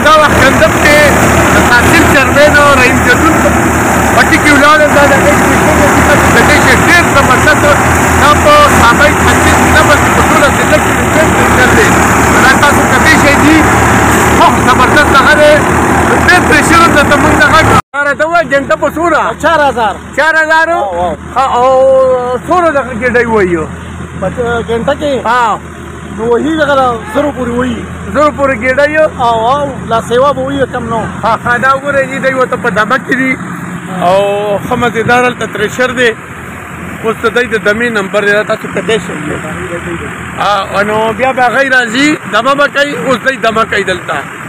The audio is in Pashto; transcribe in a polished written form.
دا وخت کندب کې د حاصل چرمین او رحیم جدون پټي کې ولاړم دا د دې چې ډېر زبردست دا په سابق حاصل نه بلکې په ټوله ضلع کې ډېر پرېشر دی دا تاسو کتلی شئ دي زبردست هغه دی ډېر پرېشر هم درته موږ دغه ته ووایه ګنټه په څومره 4000 او څومره دغه ګېډۍ ووایي گھنٹہ کے وہی اگر زرو پوری وہی زرو پوری ګېډۍ او لا سیوا به وي کم نو ها دا وګورئ چې دوی ورته په دمه کې دي او ښه مزېدار هلته ترېشر دی اوس د دوی د دمې نمبر دی دا تاسو کتلی شئ نو بیا به هغوی راځي دمه به کوي اوس دوی دمه کوي دلته